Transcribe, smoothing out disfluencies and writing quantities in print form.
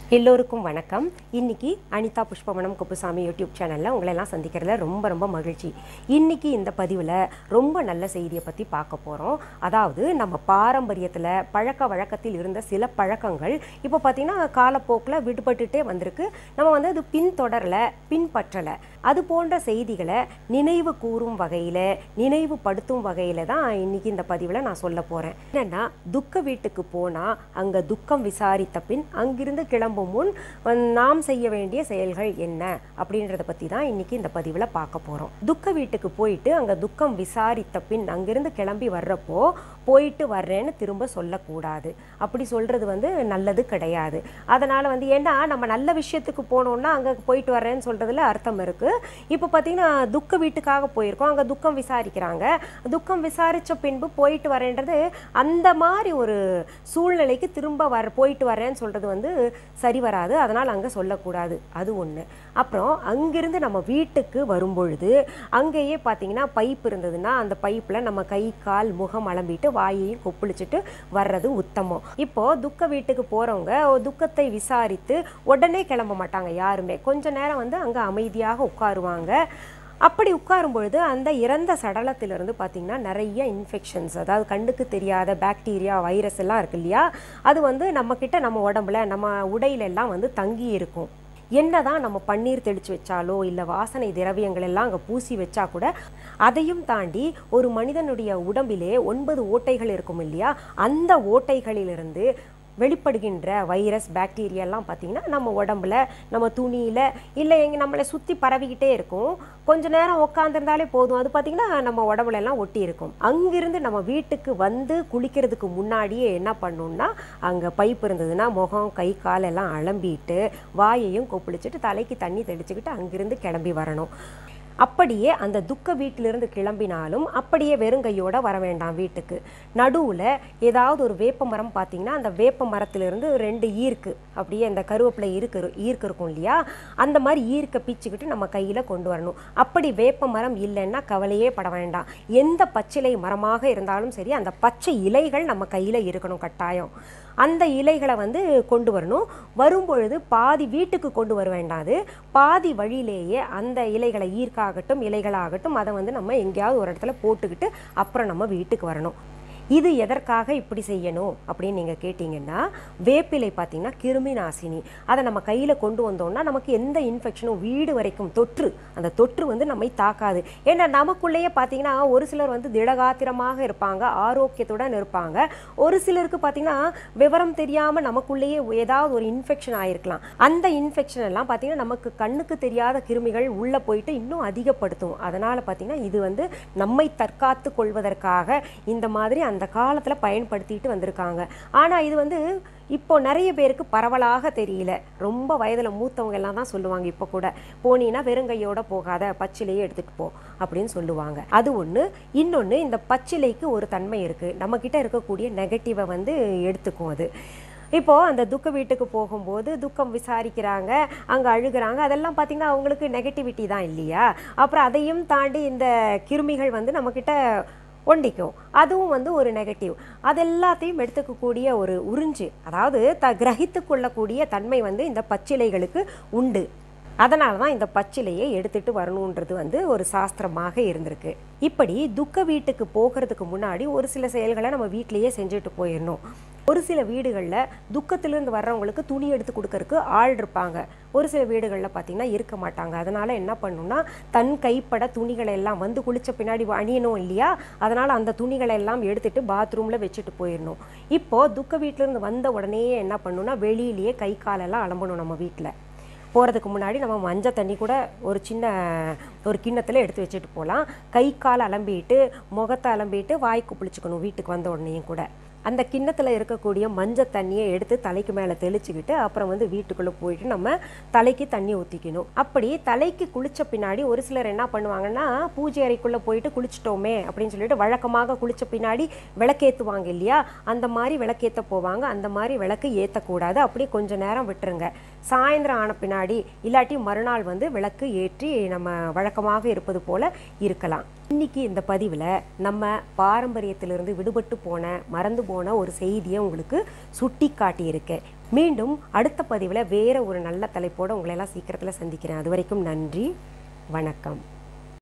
எல்லோருக்கும் வணக்கம். இன்னைக்கு அனிதா புஷ்பவனம் குப்புசாமி யூடியூப் சேனலில் உங்களெல்லாம் சந்திக்கிறதுல ரொம்ப ரொம்ப மகிழ்ச்சி. இன்னைக்கு இந்த பதிவில் ரொம்ப நல்ல செய்தியை பற்றி பார்க்க போகிறோம். அதாவது நம்ம பாரம்பரியத்தில் பழக்க வழக்கத்தில் இருந்த சில பழக்கங்கள் இப்போ பார்த்திங்கன்னா காலப்போக்கில் விடுபட்டுட்டே வந்திருக்கு. நம்ம அது பின்பற்றலை. அது போன்ற செய்திகளை நினைவு கூறும் வகையில், நினைவுபடுத்தும் வகையில் தான் இன்னைக்கு இந்த பதிவில் நான் சொல்ல போகிறேன். என்னென்னா, துக்க வீட்டுக்கு போனால் அங்கே துக்கம் விசாரித்த பின் அங்கிருந்து கிளம்பும் முன் நாம் செய்ய வேண்டிய செயல்கள் என்ன அப்படின்றத பற்றி தான் இன்னைக்கு இந்த பதிவில் பார்க்க போகிறோம். துக்க வீட்டுக்கு போயிட்டு அங்கே துக்கம் விசாரித்த பின் அங்கிருந்து கிளம்பி வர்றப்போ போயிட்டு வர்றேன்னு திரும்ப சொல்லக்கூடாது. அப்படி சொல்கிறது நல்லது கிடையாது. அதனால் ஏன்னா நம்ம நல்ல விஷயத்துக்கு போனோம்னா அங்கே போயிட்டு வர்றேன்னு சொல்கிறதுல அர்த்தம் இருக்குது. இப்போ பார்த்திங்கன்னா துக்க வீட்டுக்காக போயிருக்கோம், அங்கே துக்கம் விசாரிக்கிறாங்க. துக்கம் விசாரித்த பின்பு போயிட்டு வரேன்றது அந்த மாதிரி ஒரு சூழ்நிலைக்கு திரும்ப போயிட்டு வரேன்னு சொல்கிறது சரி வராது. அதனால் அங்கே சொல்லக்கூடாது. அது ஒன்று. அப்புறம் அங்கிருந்து நம்ம வீட்டுக்கு வரும்பொழுது அங்கேயே பார்த்திங்கன்னா பைப் இருந்ததுன்னா அந்த பைப்பில் நம்ம கை கால் முகம் அலம்பிட்டு வாயையும் கொப்பளிச்சுட்டு வர்றது உத்தமம். இப்போது துக்க வீட்டுக்கு போகிறவங்க துக்கத்தை விசாரித்து உடனே கிளம்ப மாட்டாங்க. யாருமே கொஞ்ச நேரம் அங்கே அமைதியாக உட்காருவாங்க. அப்படி உட்காரும் பொழுது அந்த இறந்த சடலத்திலிருந்து பார்த்திங்கன்னா நிறைய இன்ஃபெக்ஷன்ஸ், அதாவது கண்ணுக்கு தெரியாத பாக்டீரியா, வைரஸ் எல்லாம் இருக்கு இல்லையா, அது நம்மக்கிட்ட நம்ம உடம்புல நம்ம உடையிலெல்லாம் தங்கி இருக்கும். என்னதான் நம்ம பன்னீர் தெளித்து வச்சாலோ இல்லை வாசனை திரவியங்கள் எல்லாம் அங்கே பூசி வச்சா கூட அதையும் தாண்டி ஒரு மனிதனுடைய உடம்பிலே 9 ஓட்டைகள் இருக்கும் இல்லையா, அந்த ஓட்டைகளிலிருந்து வெளிப்படுகின்ற வைரஸ் பாக்டீரியாலாம் பார்த்திங்கன்னா நம்ம உடம்புல, நம்ம துணியில் இல்லை நம்மளை சுற்றி பரவிக்கிட்டே இருக்கும். கொஞ்ச நேரம் உட்காந்துருந்தாலே போதும், அது பார்த்திங்கன்னா நம்ம உடம்புலலாம் ஒட்டி இருக்கும். அங்கிருந்து நம்ம வீட்டுக்கு குளிக்கிறதுக்கு முன்னாடியே என்ன பண்ணணும்னா, அங்கே பைப் இருந்ததுன்னா முகம் கை காலெல்லாம் அலம்பிட்டு வாயையும் கொப்பளிச்சுட்டு தலைக்கு தண்ணி தெளிச்சுக்கிட்டு அங்கிருந்து கிளம்பி வரணும். அப்படியே அந்த துக்க வீட்டிலிருந்து கிளம்பினாலும் அப்படியே வெறுங்கையோடு வர வேண்டாம். வீட்டுக்கு நடுவில் ஏதாவது ஒரு வேப்ப மரம் பார்த்திங்கன்னா அந்த வேப்ப மரத்திலிருந்து 2 ஈர்க்கு, அப்படியே இந்த கருவேப்பிலை ஈர்க்கு இருக்கும் இல்லையா, அந்த மாதிரி ஈர்க்க பிச்சுக்கிட்டு நம்ம கையில் கொண்டு வரணும். அப்படி வேப்ப மரம் இல்லைன்னா கவலையே பட வேண்டாம். எந்த பச்சிலை மரமாக இருந்தாலும் சரி, அந்த பச்சை இலைகள் நம்ம கையில் இருக்கணும் கட்டாயம். அந்த இலைகளை கொண்டு வரணும். வரும்பொழுது பாதி வீட்டுக்கு கொண்டு வர வேண்டாது, பாதி வழியிலேயே அந்த இலைகளை ஈர்க்காகட்டும் இலைகளாகட்டும் அதை நம்ம எங்கேயாவது ஒரு இடத்துல போட்டுக்கிட்டு அப்புறம் நம்ம வீட்டுக்கு வரணும். இது எதற்காக இப்படி செய்யணும் அப்படின்னு நீங்கள் கேட்டிங்கன்னா, வேப்பிலை பார்த்திங்கன்னா கிருமி நாசினி. அதை நம்ம கையில் கொண்டு வந்தோம்னா நமக்கு எந்த இன்ஃபெக்ஷனும் வீடு வரைக்கும் அந்த தொற்று நம்மை தாக்காது. ஏன்னா நமக்குள்ளேயே பார்த்திங்கன்னா ஒரு சிலர் திடகாத்திரமாக இருப்பாங்க, ஆரோக்கியத்துடன் இருப்பாங்க. ஒரு சிலருக்கு பார்த்திங்கன்னா விவரம் தெரியாமல் நமக்குள்ளேயே ஏதாவது ஒரு இன்ஃபெக்ஷன் ஆகிருக்கலாம். அந்த இன்ஃபெக்ஷன் எல்லாம் பார்த்திங்கன்னா நமக்கு கண்ணுக்கு தெரியாத கிருமிகள் உள்ளே போயிட்டு இன்னும் அதிகப்படுத்தும். அதனால் பார்த்திங்கன்னா இது நம்மை தற்காத்து கொள்வதற்காக இந்த மாதிரி அந்த காலத்தில் பயன்படுத்திட்டு வந்திருக்காங்க. ஆனால் இது இப்போ நிறைய பேருக்கு பரவலாக தெரியல. ரொம்ப வயதில் மூத்தவங்க எல்லாம் தான் சொல்லுவாங்க, இப்போ கூட போனீங்கன்னா வெறுங்கையோட போகாத, பச்சிலையே எடுத்துகிட்டு போ அப்படின்னு சொல்லுவாங்க. அது ஒன்று. இன்னொன்று, இந்த பச்சிலைக்கு ஒரு தன்மை இருக்குது, நம்மக்கிட்ட இருக்கக்கூடிய நெகட்டிவை எடுத்துக்கும். அது இப்போது அந்த துக்க வீட்டுக்கு போகும்போது துக்கம் விசாரிக்கிறாங்க, அங்கே அழுகிறாங்க, அதெல்லாம் பார்த்திங்கன்னா அவங்களுக்கு நெகட்டிவிட்டி தான் இல்லையா. அப்புறம் அதையும் தாண்டி இந்த கிருமிகள் நம்மக்கிட்ட ஒண்டிக்கும், அதுவும் ஒரு நெகட்டிவ். அது எல்லாத்தையும் எடுத்துக்கக்கூடிய ஒரு உறிஞ்சு, அதாவது கிரகித்து கொள்ளக்கூடிய தன்மை இந்த பச்சிலைகளுக்கு உண்டு. அதனால தான் இந்த பச்சிலையை எடுத்துகிட்டு வரணுன்றது ஒரு சாஸ்திரமாக இருந்திருக்கு. இப்படி துக்க வீட்டுக்கு போகிறதுக்கு முன்னாடி ஒரு சில செயல்களை நம்ம வீட்டிலையே செஞ்சுட்டு போயிடணும். ஒரு சில வீடுகளில் துக்கத்திலிருந்து வர்றவங்களுக்கு துணி எடுத்து கொடுக்கறதுக்கு ஆள் இருப்பாங்க. ஒரு சில வீடுகளில் பார்த்திங்கன்னா இருக்க மாட்டாங்க. அதனால் என்ன பண்ணணும்னா, தன் கைப்பட துணிகளை எல்லாம் குளித்த பின்னாடி அணியணும் இல்லையா, அதனால் அந்த துணிகளை எல்லாம் எடுத்துகிட்டு பாத்ரூமில் வச்சுட்டு போயிடணும். இப்போது துக்க வீட்டிலேருந்து வந்த உடனே என்ன பண்ணணும்னா, வெளியிலேயே கை காலெல்லாம் அலம்பணும். நம்ம வீட்டில் போகிறதுக்கு முன்னாடி நம்ம மஞ்சள் தண்ணி கூட ஒரு சின்ன ஒரு கிண்ணத்தில் எடுத்து வச்சுட்டு போகலாம். கை கால் அலம்பிட்டு முகத்தை அலம்பிட்டு வாய்க்கு பிடிச்சிக்கணும். வீட்டுக்கு வந்த உடனேயும் கூட அந்த கிண்ணத்தில் இருக்கக்கூடிய மஞ்சள் தண்ணியை எடுத்து தலைக்கு மேலே தெளிச்சுக்கிட்டு அப்புறம் வீட்டுக்குள்ளே போயிட்டு நம்ம தலைக்கு தண்ணி ஊற்றிக்கணும். அப்படி தலைக்கு குளித்த பின்னாடி ஒரு சிலர் என்ன பண்ணுவாங்கன்னா, பூஜை அறைக்குள்ளே போயிட்டு குளிச்சிட்டோமே அப்படின்னு சொல்லிட்டு வழக்கமாக குளித்த பின்னாடி விளக்கேற்றுவாங்க இல்லையா, அந்த மாதிரி விளக்கேற்ற போவாங்க. அந்த மாதிரி விளக்கு ஏற்றக்கூடாது. அப்படி கொஞ்சம் நேரம் விட்டுருங்க. சாயந்தரம் ஆன பின்னாடி இல்லாட்டி மறுநாள் விளக்கு ஏற்றி நம்ம வழக்கமாக இருப்பது போல் இருக்கலாம். இன்னைக்கு இந்த பதிவில் நம்ம பாரம்பரியத்திலிருந்து விடுபட்டு போன, மறந்து போன ஒரு செய்தியை உங்களுக்கு சுட்டி காட்டியிருக்கேன். மீண்டும் அடுத்த பதிவில் வேறு ஒரு நல்ல தலைப்போடு உங்களெல்லாம் சீக்கிரத்தில் சந்திக்கிறேன். அது வரைக்கும் நன்றி, வணக்கம்.